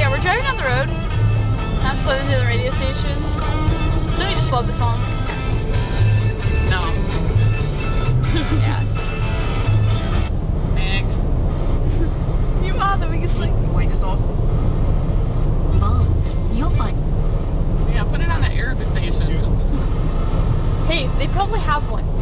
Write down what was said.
Yeah, we're driving down the road. Not slowing to the radio station. Don't you just love the song? No. Yeah. Next. You are the biggest thing. Wait, is awesome. Mom, you'll find. Yeah, put it on the air station. Hey, they probably have one.